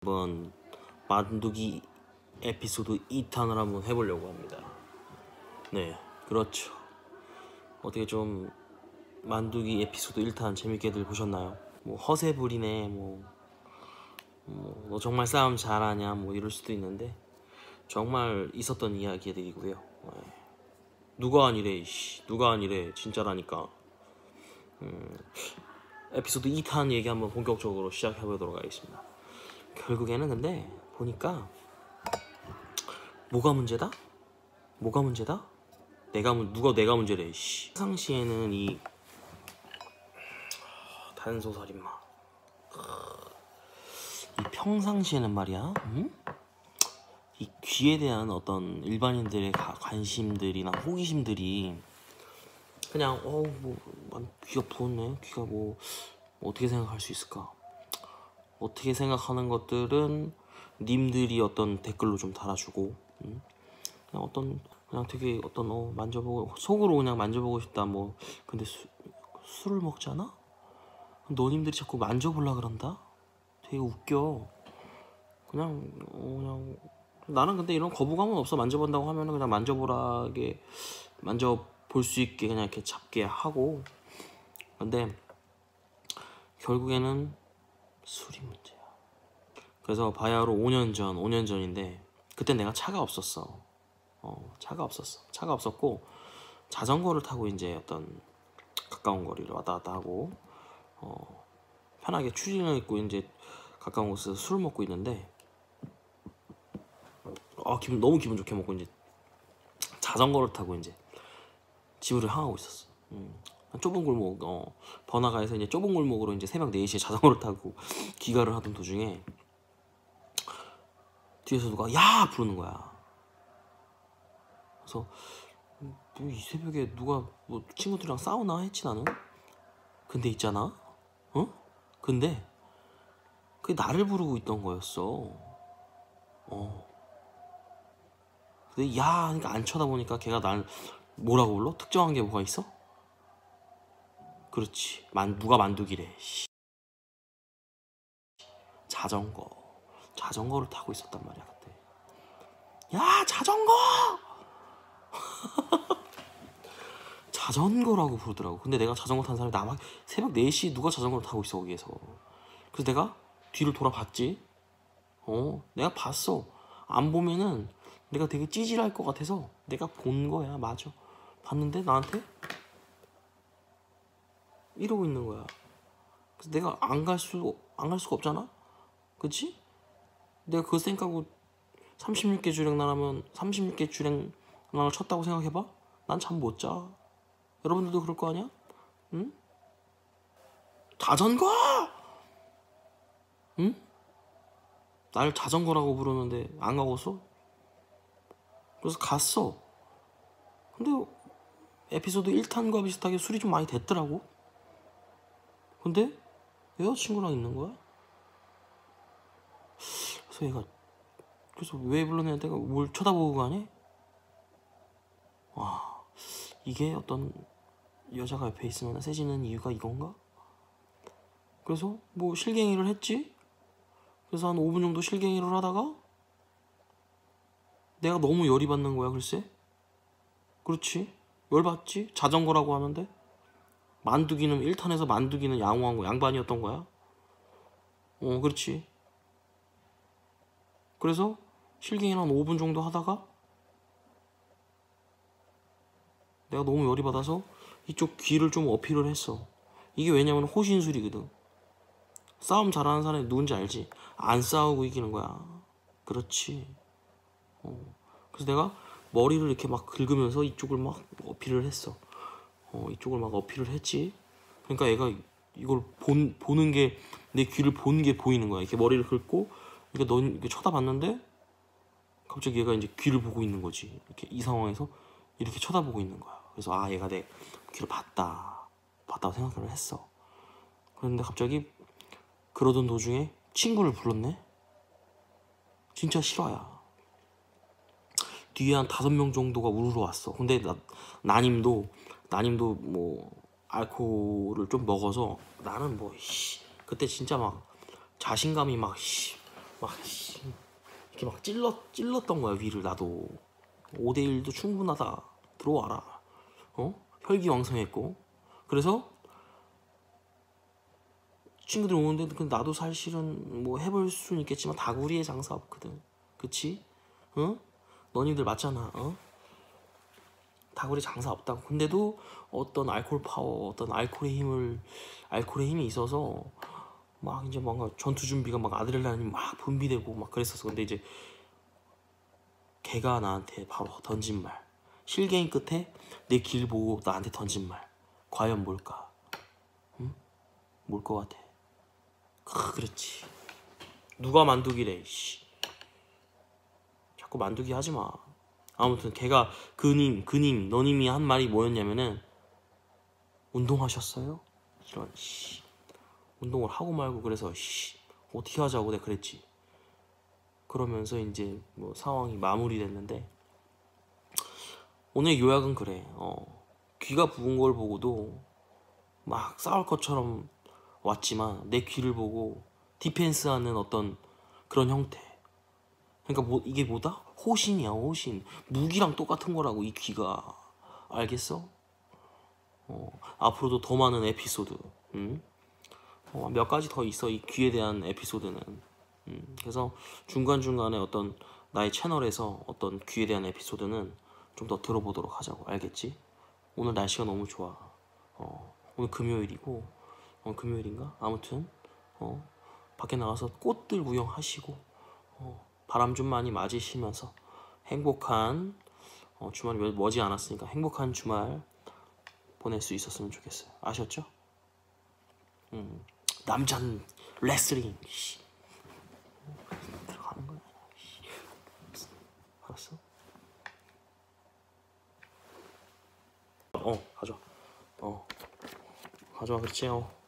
한번 만두기 에피소드 2탄을 한번 해보려고 합니다. 네, 그렇죠. 어떻게 좀 만두기 에피소드 1탄 재밌게들 보셨나요? 뭐 허세부리네, 너 정말 싸움 잘하냐, 뭐 이럴 수도 있는데 정말 있었던 이야기들이고요. 네. 누가 아니래, 누가 아니래, 진짜라니까. 에피소드 2탄 얘기 한번 본격적으로 시작해보도록 하겠습니다. 결국에는 근데 보니까 뭐가 문제다? 뭐가 문제다? 내가 문제래. 평상시에는 이 단소살인마. 이 평상시에는 말이야, 이 귀에 대한 어떤 일반인들의 관심들이나 호기심들이 그냥 귀가 부었네. 귀가 뭐 어떻게 생각할 수 있을까? 어떻게 생각하는 것들은 님들이 어떤 댓글로 좀 달아주고, 그냥 되게 만져보고 속으로 그냥 만져보고 싶다. 뭐 근데 술을 먹잖아? 너님들이 자꾸 만져보려 그런다? 되게 웃겨. 그냥 나는 근데 이런 거부감은 없어. 만져본다고 하면은 그냥 만져보라게 만져볼 수 있게 그냥 이렇게 잡게 하고. 근데 결국에는 술이 문제야. 그래서 바야흐로 5년 전인데 그때 내가 차가 없었어. 차가 없었고 자전거를 타고 이제 어떤 가까운 거리를 왔다 갔다 하고 편하게 추진을 했고 이제 가까운 곳에서 술을 먹고 있는데 너무 기분 좋게 먹고 이제 자전거를 타고 이제 집으로 향하고 있었어. 좁은 골목, 번화가에서 이제 좁은 골목으로 이제 새벽 4시에 자전거를 타고 귀가를 하던 도중에 뒤에서 누가 야 부르는 거야. 그래서 뭐 이 새벽에 누가 뭐 친구들이랑 싸우나 했지 나는. 근데 있잖아, 근데 그게 나를 부르고 있던 거였어. 근데 야 그러니까 안 쳐다보니까 걔가 날 뭐라고 불러? 특정한 게 뭐가 있어? 그렇지, 누가 만두기래. 자전거를 타고 있었단 말이야 그때. 야 자전거! 자전거라고 부르더라고. 근데 내가 자전거 탄 사람이 나만 새벽 4시 누가 자전거를 타고 있어 거기에서. 그래서 내가 뒤를 돌아봤지. 내가 봤어. 안 보면은 내가 되게 찌질할 것 같아서 내가 본 거야. 맞아. 봤는데 나한테 이러고 있는 거야. 그래서 내가 안 갈 수가 없잖아. 그치? 내가 그거 생각하고 36개 주랭나라면 36개 주랭나를 쳤다고 생각해봐. 난 잠 못 자. 여러분들도 그럴 거 아니야? 응? 자전거! 응? 날 자전거라고 부르는데 안 가고서? 그래서 갔어. 근데 에피소드 1탄과 비슷하게 술이 좀 많이 됐더라고. 근데 여자친구랑 있는 거야. 그래서 왜 불렀냐, 내가 뭘 쳐다보고 가니? 와, 이게 어떤 여자가 옆에 있으면 세지는 이유가 이건가? 그래서 뭐 실갱이를 했지. 그래서 한 5분 정도 실갱이를 하다가 내가 너무 열이 받는 거야. 글쎄. 그렇지, 열받지. 자전거라고 하는데 만두기는 1탄에서 만두기는 양호한 거 양반이었던 거야. 그렇지. 그래서 실갱이를 한 5분 정도 하다가 내가 너무 열이 받아서 이쪽 귀를 좀 어필을 했어. 이게 왜냐면 호신술이거든. 싸움 잘하는 사람이 누군지 알지? 안 싸우고 이기는 거야. 그렇지. 그래서 내가 머리를 이렇게 막 긁으면서 이쪽을 막 어필을 했어. 이쪽을 막 어필을 했지. 그러니까 얘가 이걸 보는 게, 내 귀를 보는 게 보이는 거야. 이렇게 머리를 긁고 이렇게 이렇게 쳐다봤는데 갑자기 얘가 이제 귀를 보고 있는 거지. 이렇게 이 상황에서 이렇게 쳐다보고 있는 거야. 그래서 얘가 내 귀를 봤다고 생각을 했어. 그런데 갑자기 그러던 도중에 친구를 불렀네. 진짜 실화야. 뒤에 한 5명 정도가 우르르 왔어. 근데 나님도 뭐 알코올을 좀 먹어서 나는 그때 진짜 막 자신감이 막 막 씨, 이렇게 막 찔렀던 거야 위를. 나도 5대1도 충분하다, 들어와라. 혈기왕성했고. 그래서 친구들 오는데, 근데 나도 사실은 뭐 해볼 수는 있겠지만 다구리의 장사 없거든. 그치? 어? 너희들 맞잖아. 다구리 장사 없다고. 근데도 어떤 알코올 파워, 어떤 알코올의 힘이 있어서 막 이제 뭔가 전투 준비가 막 아드레날린이 막 분비되고 막 그랬었어. 근데 이제 걔가 나한테 바로 던진 말, 실갱이 끝에 내 길 보고 나한테 던진 말, 과연 뭘까? 뭘 것 같아? 그렇지. 누가 만두기래. 씨. 자꾸 만두기 하지 마. 아무튼 걔가 너님이 한 말이 뭐였냐면은, 운동하셨어요? 이런 씨. 운동을 하고 말고. 그래서 씨, 어떻게 하자고 내가 그랬지. 그러면서 이제 뭐 상황이 마무리됐는데, 오늘 요약은 그래. 귀가 부은 걸 보고도 막 싸울 것처럼 왔지만 내 귀를 보고 디펜스하는 어떤 그런 형태. 그러니까 뭐 이게 뭐다? 호신이야, 호신. 무기랑 똑같은 거라고 이 귀가. 알겠어? 앞으로도 더 많은 에피소드, 몇 가지 더 있어, 이 귀에 대한 에피소드는. 그래서 중간중간에 어떤 나의 채널에서 어떤 귀에 대한 에피소드는 좀 더 들어보도록 하자고. 알겠지? 오늘 날씨가 너무 좋아. 오늘 금요일이고, 금요일인가? 아무튼 밖에 나가서 꽃들 구경하시고, 바람 좀 많이 맞으시면서 행복한, 주말이 머지 않았으니까 행복한 주말 보낼 수 있었으면 좋겠어요. 아셨죠? 남자는 레슬링. 씨. 들어가는 거야. 알았어? 가져와. 가져와. 그렇지.